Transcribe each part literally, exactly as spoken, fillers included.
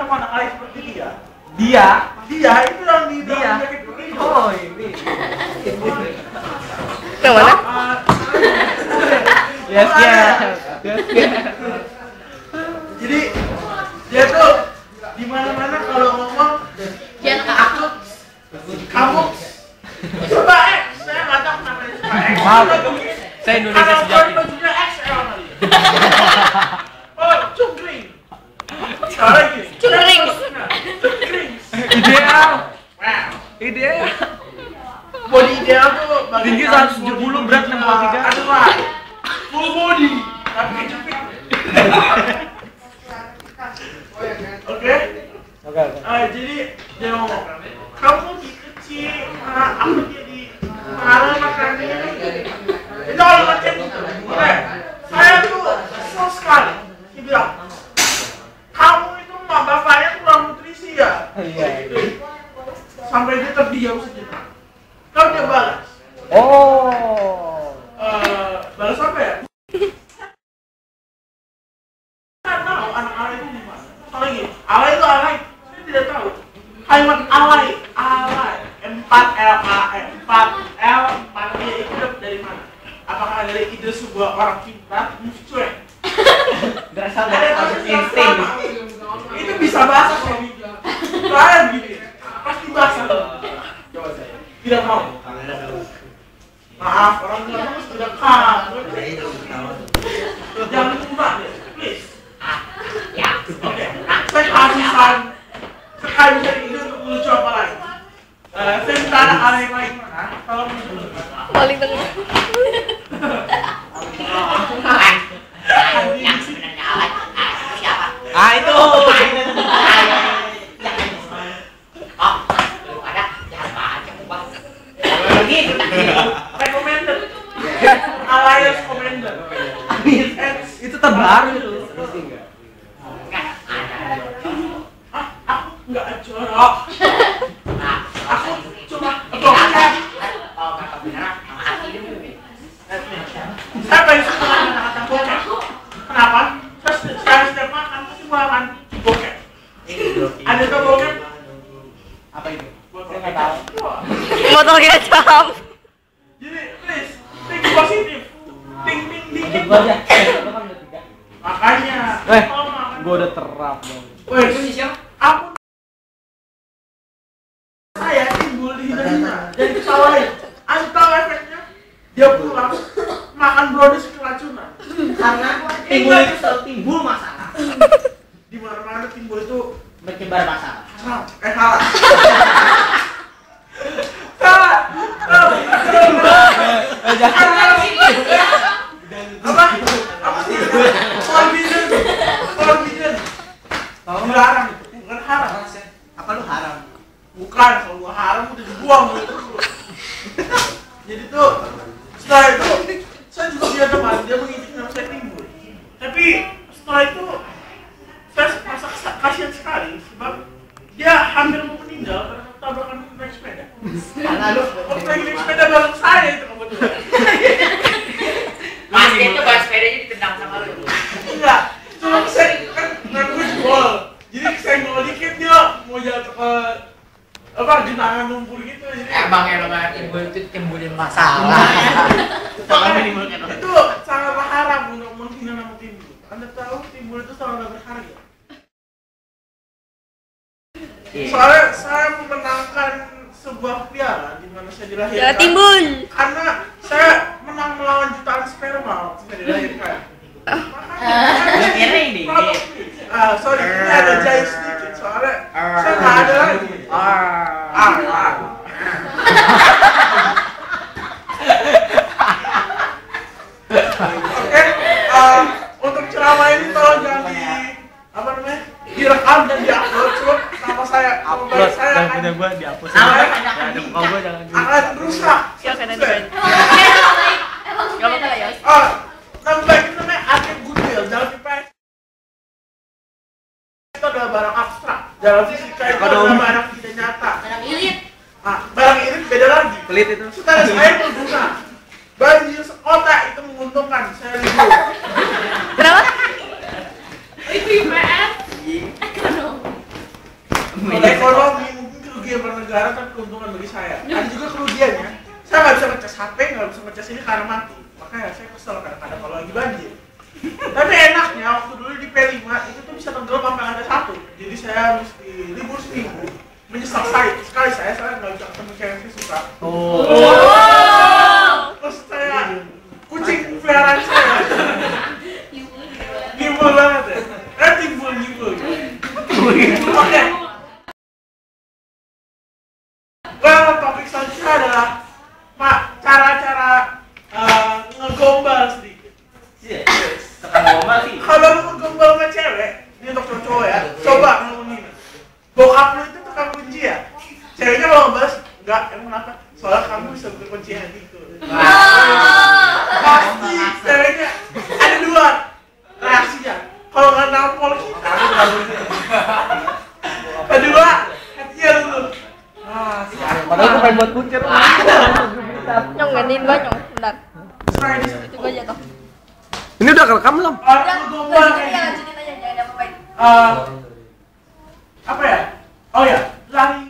ketemu anak alay seperti dia. Dia, dia itu yang di dia. Oh ini. Yang mana? Yes ya. Yes ya. Jadi dia tuh di mana-mana kalau ngomong Jangan ke aku. kamu coba X, saya nggak tahu kenapa dia suka X. Maaf, saya Indonesia Kalau sejati. bajunya X L kali. Oh, cungkring. Salah lagi. Cungkring. Cungkring. Ideal. Wow. Ideal. Body ideal tuh Tinggi seratus tujuh puluh, berat enam puluh tiga. Aduh, Pak. Full body. Tapi kejepit. Oke. Oke, oke. Ah, jadi dia ngomong, kamu di kecil, ah, aku jadi marah makannya. Itu kalau macam itu. Oke. Saya tuh kesel sekali. Dia bilang, kamu itu mah bapaknya kurang nutrisi ya. Iya. Sampai dia terdiam sejenak. Kalau dia balas, Oh. eh, balas apa ya? Saya tahu anak alay itu gimana. Apalagi, alay itu alay. Saya tidak tahu. Kalimat alay, alay, empat L A E, empat L, empat D itu dari mana? Apakah dari ide sebuah orang pintar? Move cuek. Berasal dari insting. Itu bisa bahasa sih. Kalian gini, pasti bahasa. Coba saya. Tidak mau. Maaf, orang tua harus tidak kamu. Jangan lupa deh, please. Ya. Oke, saya kasih saran. Sekali dari itu untuk melucu apa lagi? Eh, saya minta ada alay baik mana? Kalau melucu. Paling tengah. Yang sebenarnya alay. Siapa? Ah itu. Oh, belum ada. Jangan baca bang. Lagi. Recommended. Alliance Commander. Itu terbaru itu. Enggak ada. Ah, aku nggak jorok. Nah, Aku cuma ini bokep. apa? Oh, nggak kebenaran. Sama hati dulu. Saya pengen suka kata-kata bokep. Kenapa? Saya sekali setiap makan pasti makan bokep. Ada tuh bokep? Apa itu? Bokep. Saya nggak tahu. Wah. Botol kecap. Jadi, please, think positif. Think, think dikit. Gua aja. Gua kan udah tiga. Makanya. Eh, kalau makan- gua udah terap dong. Weh, aku saya timbul di hidungnya. Jadi kesalahin. Anda tahu efeknya? Dia pulang makan brownies keracunan. Karena timbul itu selalu timbul masalah. Di mana-mana timbul itu Berkibar masalah. haram. Eh salah. Salah. Salah. Apa? Apa sih? Forbidden. Forbidden. Dilarang itu. Bukan haram. Apa lu haram? Bukan, kalau gua haram udah dibuang gitu. Jadi tuh setelah itu saya juga punya teman, dia mengintip nama saya timbul. Tapi setelah itu saya merasa kes- kasihan sekali sebab dia hampir mau meninggal karena tabrakan naik sepeda. Karena lu Waktu lagi naik sepeda bareng saya itu kebetulan. Pasti itu bahas sepedanya ditendang sama lu. Enggak, cuma saya kan nanggung jebol. Jadi saya nggak dikit dia mau jatuh ke apa genangan lumpur gitu. Jadi Emang yang namanya timbul itu timbulin masalah. Makanya menimbulkan itu sangatlah haram untuk menghina nama timbul. Anda tahu timbul itu sangatlah berharga. Soalnya saya memenangkan sebuah piala di mana saya Jangan dilahirkan. timbul. Karena saya menang melawan jutaan sperma waktu saya dilahirkan. Lu kira ini? Ah, sorry, ini ada jahit sedikit soalnya saya nggak ada lagi. Ah, ah. Oke, eh, untuk ceramah ini tolong jangan di apa namanya direkam dan diupload. Sebab nama saya, nama baik Upload saya dan akan, punya gua dihapus. Nama- Ada muka gua jangan di. akan rusak. Ya kan ada banyak. Gak apa-apa lah ya. Ah, nama baik itu namanya Akib Goodwill. Dalam I P S itu adalah barang abstrak. Dalam fisika itu adalah Ekonomi. barang tidak nyata. Barang irit. Ah, barang ini beda lagi. Pelit itu. Setelah saya berguna. Banjir sekota itu menguntungkan. Saya review. Kenapa? Itu I P S. negara tapi keuntungan bagi saya. Ada juga kerugiannya. Saya nggak bisa ngecas H P, nggak bisa ngecas ini karena mati. Makanya saya kesel kadang-kadang kalau lagi banjir. Tapi enaknya waktu dulu di P lima itu tuh bisa tenggelam sampai ada satu. Jadi saya mesti libur seminggu. Menyesal saya sekali saya saya nggak bisa ketemu cewek yang saya suka. Oh. Terus saya kucing peliharaan saya. Nibul banget ya. Eh timbul nibul. Oke. Well, topik selanjutnya adalah Pak, cara-cara uh, ngegombal sedikit. Iya. Tekan gombal sih. Kalau lu ngegombal sama cewek, ini untuk cowok ya, coba ngomong ini. Bokap lu itu tukang kunci ya? Ceweknya mau ngebahas, enggak, emang kenapa? Soalnya kamu bisa buka kunci hati itu. Pasti ceweknya ada dua reaksinya. Kalau nggak nampol kita, kedua hatinya dulu. Ah, Padahal aku pengen buat kuncir. Nyong gantiin gua nyong, bentar. Sekarang ini Itu gua jatuh. Ini udah kerekam belum? orang Udah, ngegombal lanjutin kayak aja, gini. lanjutin aja, jangan apa-apain. Eh, apa ya? Oh ya, lari.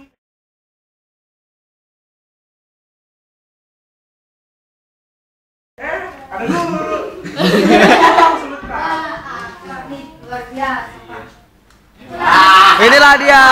Eh, ada guru. Ngomong sebentar. Luar biasa. Inilah dia.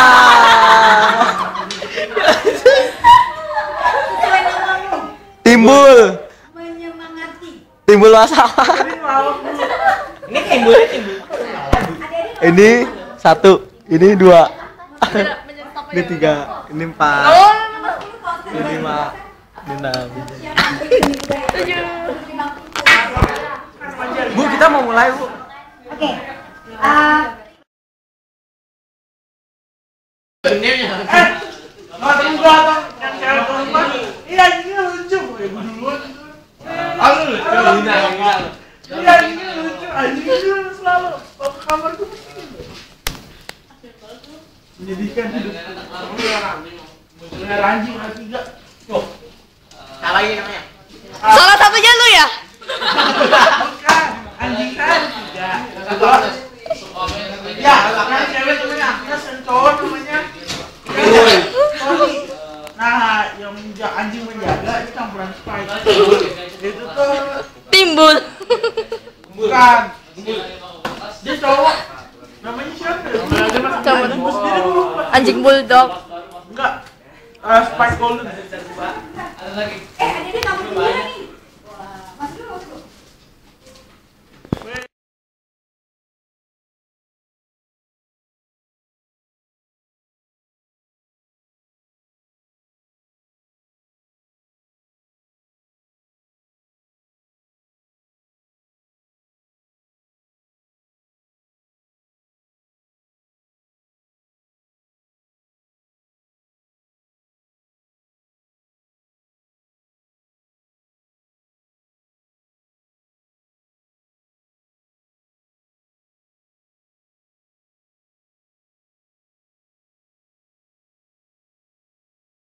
Sesuai namamu, Timbul, menyemangati. timbul masalah. Tadi ngelawak dulu. Ini timbulnya timbul. Adik-adik Ini satu, ini dua, menyertap ini tiga, ini empat, Oh, ini lima, ini enam. Bu, kita mau mulai, Bu. Oke. Ah, Eh, nggak ada juga atau yang cewek perempuan. Iya, ini lucu. Ya, gue duluan. Aku lu, hina hina. Iya, ini lucu. Anjing itu selalu bawa ke kamar tuh mesti gitu. Menyedihkan hidup. Munculnya anjing ada tiga. Tuh. Salah ini namanya. salah satunya lu ya? Bukan, anjing kan tiga. Kedua. Ya, yang cewek namanya Agnes, yang cowok namanya Tony. Nah, yang menja- anjing menjaga itu campuran Sprite. Itu tuh Timbul. bukan. Dia cowok. Namanya siapa ya? Dia masih Cowok. anjing gue sendiri gue lupa. Anjing bulldog. Enggak. Uh, Spike Golden. Eh, adik-adik kamu sendiri nih.